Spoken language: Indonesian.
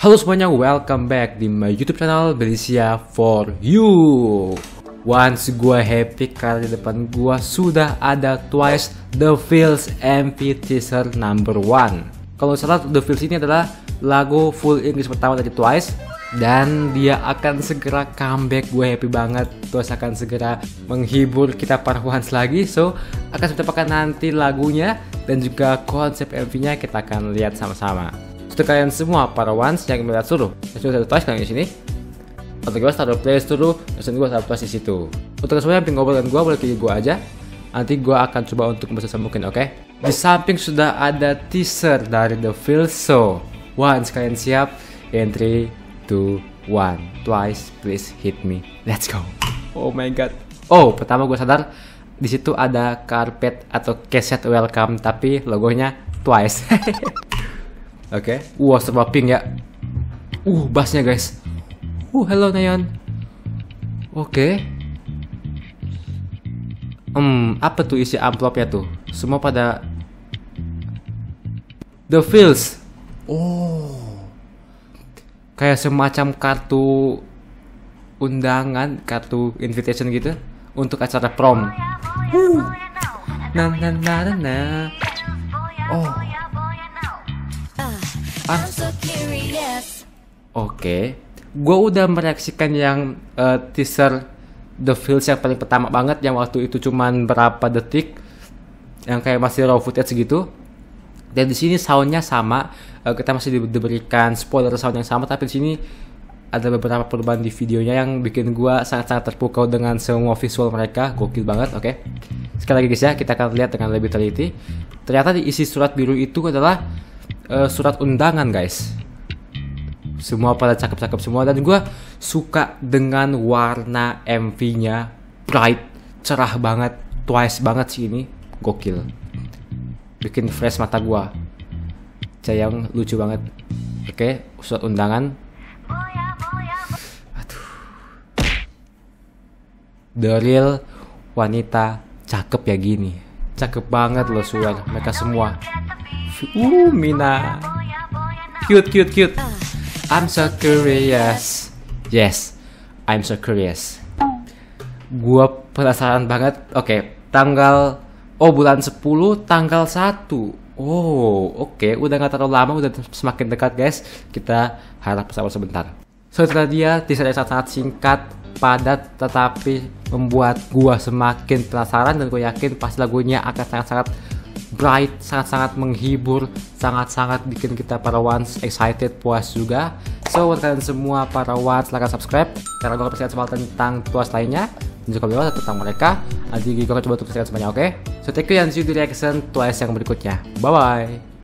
Halo semuanya, welcome back di my YouTube channel Belisia for you. Once gue happy karena di depan gue sudah ada Twice The Feels MV teaser number 1. Kalau salah, The Feels ini adalah lagu full English pertama dari Twice dan dia akan segera comeback. Gue happy banget. Twice akan segera menghibur kita para fans lagi. So akan seperti apa nanti lagunya dan juga konsep MV-nya kita akan lihat sama-sama. Untuk kalian semua para ones yang melihat suruh, sudah ada Twice kalian di sini. Untuk gue taruh playlist dulu, dan gue taruh Twice di situ. Untuk semuanya yang ngobrol dengan gue boleh pilih gue aja. Nanti gue akan coba untuk bersama mungkin, oke? Di samping sudah ada teaser dari The Feels. So, once kalian siap, in 3, 2, 1, Twice, please hit me. Let's go. Oh my god. Oh, pertama gue sadar di situ ada karpet atau keset welcome, tapi logonya Twice. Oke, serba pink ya. Bassnya guys. Hello Nayeon. Oke. Apa tuh isi amplopnya tuh? Semua pada The Feels. Kayak semacam kartu undangan, kartu invitation gitu untuk acara prom. Oke, gue udah mereaksikan yang teaser The Feels yang paling pertama banget, yang waktu itu cuman berapa detik, yang kayak masih raw footage gitu. Dan di sini soundnya sama, kita masih diberikan spoiler sound yang sama, tapi di sini ada beberapa perubahan di videonya yang bikin gue sangat-sangat terpukau dengan semua visual mereka, gokil banget. Oke, sekali lagi guys ya, kita akan lihat dengan lebih teliti. Ternyata di isi surat biru itu adalah surat undangan guys. Semua pada cakep-cakep semua, dan gue suka dengan warna MV-nya, bright, cerah banget, Twice banget sih ini, gokil, bikin fresh mata gue, Cayang lucu banget. Oke, surat undangan. Aduh, the real wanita cakep ya gini, cakep banget loh suara mereka semua. Mina, cute. I'm so curious. Yes, I'm so curious. Gua penasaran banget. Oke, bulan 10 tanggal 1. Oke, udah gak terlalu lama, udah semakin dekat guys. Kita harap sabar sebentar. So, itu dia teaser yang sangat singkat, padat, tetapi membuat gua semakin penasaran, dan gue yakin pasti lagunya akan sangat-sangat bright, sangat-sangat menghibur, sangat-sangat bikin kita para ones excited, puas juga. So, buat kalian semua para ones, silahkan subscribe karena gue akan pastikan semua tentang Twice lainnya dan juga bagaimana tentang mereka. Nanti gue akan coba untuk pastikan semuanya, oke? So, thank you and see you di reaction Twice yang berikutnya. Bye bye.